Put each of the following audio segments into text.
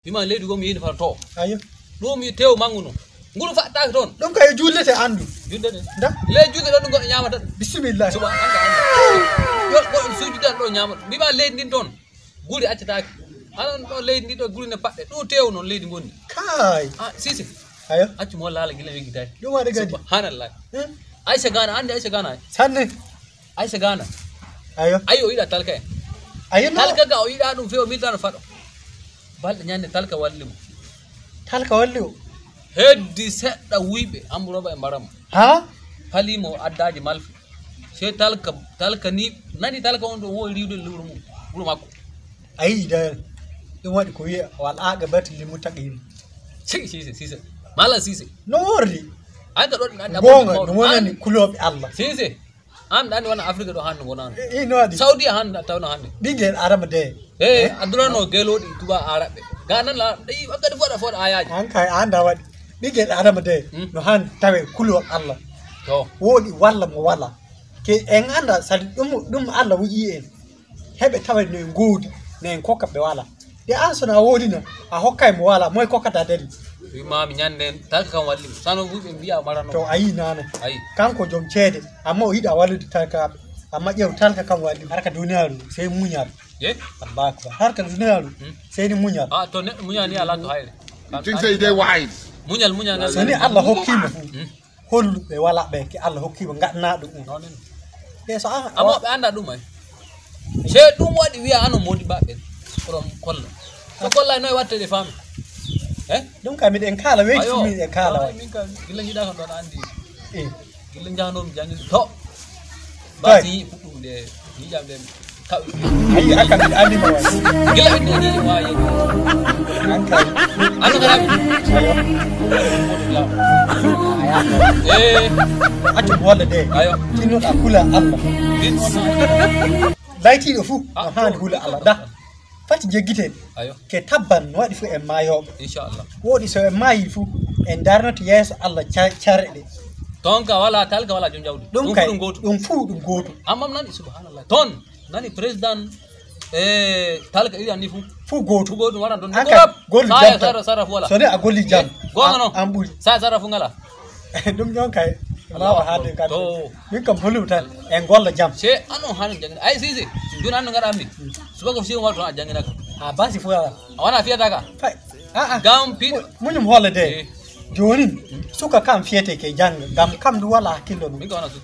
bima leydi gom yini farto ayo dum yi tew manguno ngulu fatta ton dum kay jullete andu jullete da le julle don goddo nyamata bismillah suba anga yo go suudi dan do nyamata bima leydi din ton guri accataaki anan do leydi ndi do guri ne padde do tew non leydi gonni kai sisi ayo accu mo laala gila wegi tay dum wade gadi subhanallah Aisha Gana ande Aisha Gana sanne Aisha Gana ayo ida talka ayo talka ga o ida dum fewo mi tan fado balde nyande talka wallimu heddi sedda wiibe amburoba e mbaram ha halimo addaaji malfi se talka ni nani talka on do wo riwde lewru mum buru makko ayi da dum wadi ko wi'a wal aqabati lil muttaqin sisi mala sisi no wordi anga do gonga no wonani kulobe Allah sisi am dani wana afrika do hanno wonan no wadi saudi hanno tawno hande bigel araba de adurano gelodi tuba arabe ganan la dai wakati foda ayaji an kai anda wadi bigel araba de no han tawe kulobe Allah to wodi walla mo wala ke en anda sadi dum Allah wuji en hebe tawe ne ngodi ne kokkabe wala de ansona wodina a hokkay mo wala moy kokkata dadi mami nyanden talka kan walli sano bube biya marano to ayi nane ayi kanko jom cede amma o yida wallude talka amma jew talka kan walli harka duniyaru sey munyal Allah akbar harka duniyaru sey ni munyal to ne munyal ni ala to hayre think say they wise munyal ngal soni Allah hokkima hollu be wala be ki Allah hokkima ngadna dum nonen so amma be anda dum ay se dum wadi wiya ano modi babbe from kolla so kolla noy watte de fami dum kam en kala weki mi en kala min ka gilla hida kan don andi gilla jahno mi jangi to basi fudum de ni jamde taw ayi aka mi andi ma wasi gilla hidde ni waye anka anu garabi ati wala de ayo tino akula Allah din layti do fu han hula Allah da fati jeggite ayo ke tabban wadi fu en mayo inshallah wodi so en mayi fu en darnoto yeso Allah charede tonka wala talka wala jom jawdi dum fu dum goto amma nani subhanallah ton nani president talka iri andi fu goto wara don golli jam sara fu wala so ne a golli jam gonga no ambuli sara fu ngala dum jon kay rawa hade kan min kam holu tan en golla jam se anon hanin jangina ay sisi dun anon ngara amni subako fi wal ton jangina ka basi fu wala wana fiata ka gam pi munyum holiday joni suka kam fiete ke jang gam kam du wala hakillo mi ko wana su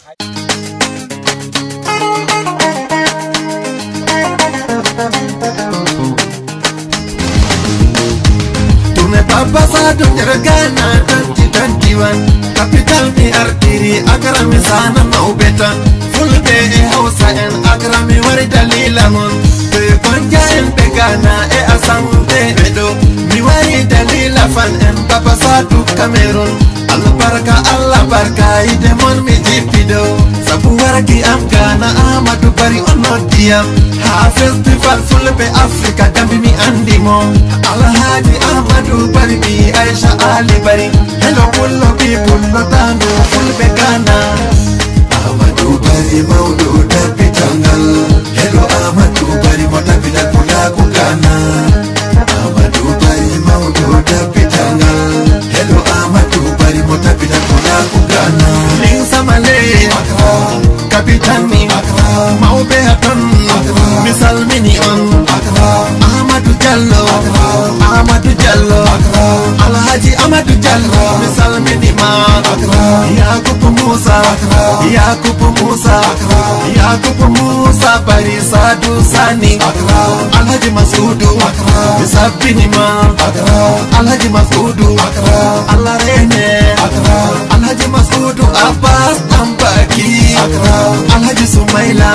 Pasado Ghana 2021 capital mi artiri akrami sana maubeta fulbe hausa en akrami wari dalila mon be konja en be Ghana e asante bedo mi wari dalila fan en Pasado Cameroon Allah barka ide mon mi jipido sabu waraki am Ghana amadu bari onodiam ha festival fulbe Africa dambi mi andimo Alhaji Ahmadu bari mi Aisha Ali bari hello pullo people lotano fulbe Ghana Ahmadu bari maudu dapi tangal hello Ahmadu bari motabi da kulaku Ghana Ahmadu bari maudu dapi tangal hello Ahmadu bari motabi da kulaku Ghana ling samale kapitan mi maube hatan misal mini on Ahmadu Jallo Alhaji Ahmadu Jallo misal mini man Yakubu Musa bari Sadu Sani Alhaji Masudu misal mini man Alhaji Masudu Allah Rene Alhaji Masudu Abbas Ambaki Alhaji Sumaila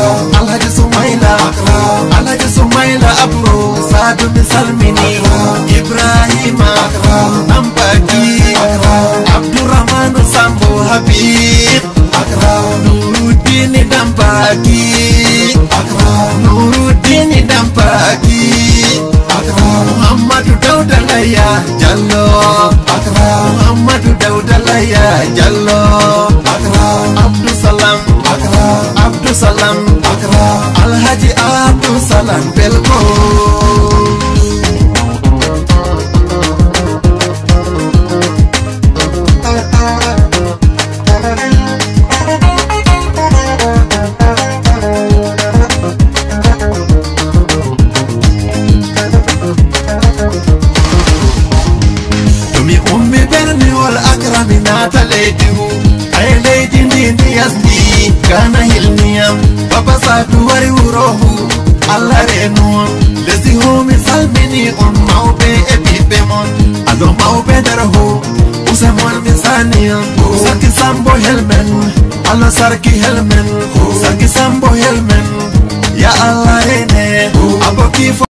Abro Sadu misal mini Ibrahima Ambaki Abdurrahman Sambo Habib Nuruddin Dambaki Muhammadu Daudalaya Jallo Abdusalam Alhaji Abdusalam Belko ni yasni kana hilniyam baba sadu wari urohu alla renu lezi homi salmini on maube e bibe mon alo maube darho usamon misaniam sarki sambo helmen alla sarki helmen sarki sambo helmen ya alla rene aboki